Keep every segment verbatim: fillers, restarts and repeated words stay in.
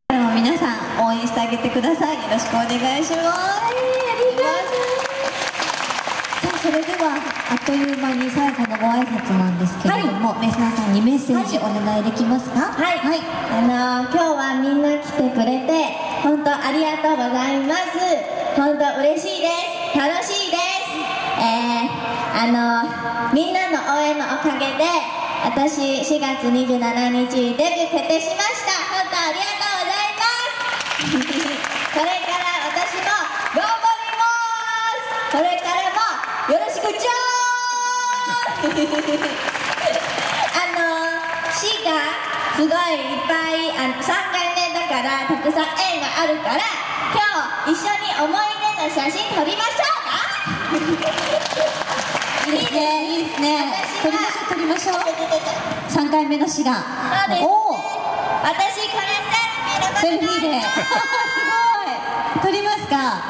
も皆さん応援してあげてください。よろしくお願いします。ありがとうございます。さあ、それではあっという間に最後のご挨拶なんですけれども、皆さんにメッセージお願いできますか？ はい、はい、あのー、今日はみんな来てくれて本当ありがとうございます。本当嬉しいです。楽しいです。えー、あのー、みんなの応援のおかげで私しがつにじゅうしちにちデビュー決定しました。本当ありがとうございますこれから私も頑張ります。これからもよろしくちょーあのー、しがすごいいっぱいあのさんかいめだからたくさん縁があるから今日一緒に思い出の写真撮りましょうかいいですね、いいですね。撮りましょう、撮りましょう。さんかいめの滋賀。 そうですね。私これセルフィーでセルフィーで。すごい。撮りますか。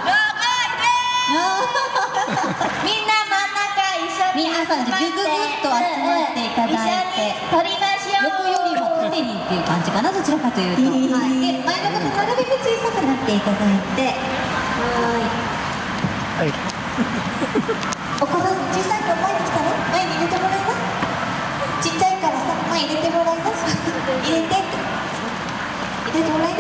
みんな真ん中一緒に皆さんでグググッと集まっていただいて、 撮りましょう。 横よりも縦にっていう感じかな、どちらかというと。はい。で、前の方なるべく小さくなっていただいて。はい。はい。お子さん小さい子前に来たの？前に入れてもらいます。ちっちゃいからさ、前入れてもらいます。入れてって。入れてもらいます。